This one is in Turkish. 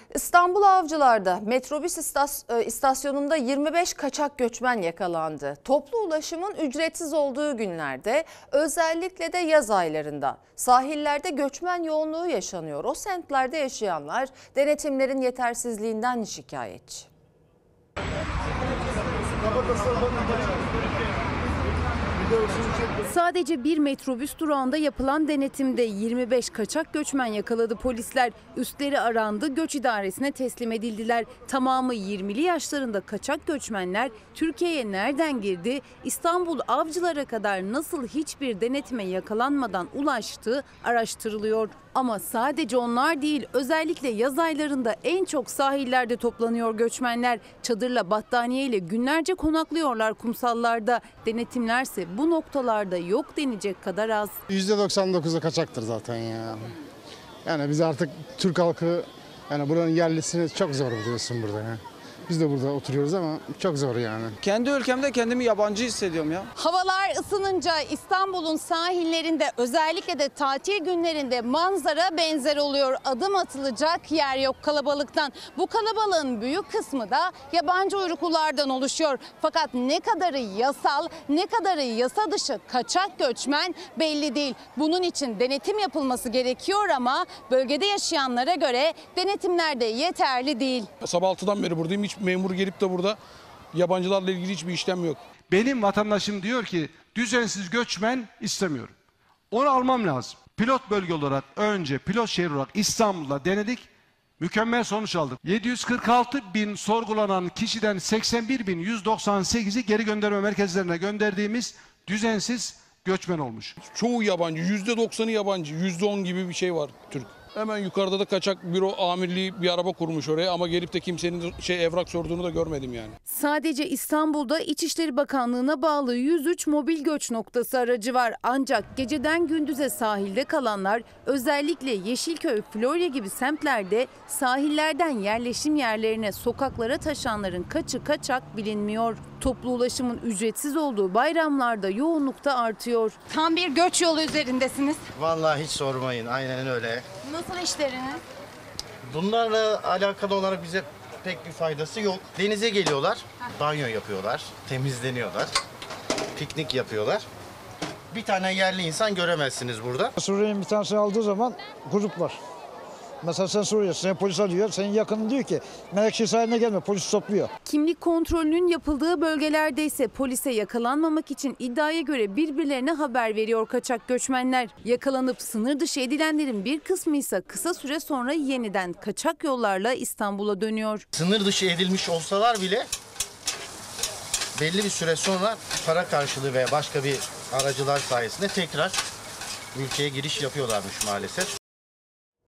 İstanbul Avcılar'da metrobüs istasyonunda 25 kaçak göçmen yakalandı. Toplu ulaşımın ücretsiz olduğu günlerde, özellikle de yaz aylarında sahillerde göçmen yoğunluğu yaşanıyor. O semtlerde yaşayanlar denetimlerin yetersizliğinden şikayetçi. Sadece bir metrobüs durağında yapılan denetimde 25 kaçak göçmen yakaladı polisler. Üstleri arandı, göç idaresine teslim edildiler. Tamamı 20'li yaşlarında kaçak göçmenler Türkiye'ye nereden girdi, İstanbul Avcılar'a kadar nasıl hiçbir denetime yakalanmadan ulaştığı araştırılıyor. Ama sadece onlar değil, özellikle yaz aylarında en çok sahillerde toplanıyor göçmenler. Çadırla, battaniyeyle günlerce konaklıyorlar kumsallarda. Denetimlerse bu noktalarda yok denecek kadar az. %99'u kaçaktır zaten ya. Yani biz artık Türk halkı, yani buranın yerlisini çok zor buluyorsun burada ya. Biz de burada oturuyoruz ama çok zor yani. Kendi ülkemde kendimi yabancı hissediyorum ya. Havalar ısınınca İstanbul'un sahillerinde, özellikle de tatil günlerinde manzara benzer oluyor. Adım atılacak yer yok kalabalıktan. Bu kalabalığın büyük kısmı da yabancı uyruklulardan oluşuyor. Fakat ne kadarı yasal, ne kadarı yasa dışı kaçak göçmen belli değil. Bunun için denetim yapılması gerekiyor ama bölgede yaşayanlara göre denetimler de yeterli değil. Sabah 6'dan beri buradayım. Hiç memur gelip de burada yabancılarla ilgili hiçbir işlem yok. Benim vatandaşım diyor ki düzensiz göçmen istemiyorum. Onu almam lazım. Pilot bölge olarak, önce pilot şehir olarak İstanbul'da denedik. Mükemmel sonuç aldık. 746 bin sorgulanan kişiden 81.198'i geri gönderme merkezlerine gönderdiğimiz düzensiz göçmen olmuş. Çoğu yabancı, %90'ı yabancı, %10 gibi bir şey var Türk. Hemen yukarıda da kaçak büro amirliği bir araba kurmuş oraya ama gelip de kimsenin evrak sorduğunu da görmedim yani. Sadece İstanbul'da İçişleri Bakanlığı'na bağlı 103 mobil göç noktası aracı var. Ancak geceden gündüze sahilde kalanlar, özellikle Yeşilköy, Florya gibi semtlerde sahillerden yerleşim yerlerine, sokaklara taşanların kaçı kaçak bilinmiyor. Toplu ulaşımın ücretsiz olduğu bayramlarda yoğunluk da artıyor. Tam bir göç yolu üzerindesiniz. Vallahi hiç sormayın, aynen öyle. Nasıl işleriniz? Bunlarla alakalı olarak bize pek bir faydası yok. Denize geliyorlar, banyo yapıyorlar, temizleniyorlar, piknik yapıyorlar. Bir tane yerli insan göremezsiniz burada. Suriye'nin bir tanesini aldığı zaman grup var. Mesela sen Suriye'sin, sen polis arıyor, senin yakının diyor ki Menekşe sahiline gelme, polis topluyor. Kimlik kontrolünün yapıldığı bölgelerde ise polise yakalanmamak için iddiaya göre birbirlerine haber veriyor kaçak göçmenler. Yakalanıp sınır dışı edilenlerin bir kısmı ise kısa süre sonra yeniden kaçak yollarla İstanbul'a dönüyor. Sınır dışı edilmiş olsalar bile belli bir süre sonra para karşılığı veya başka bir aracılar sayesinde tekrar ülkeye giriş yapıyorlarmış maalesef.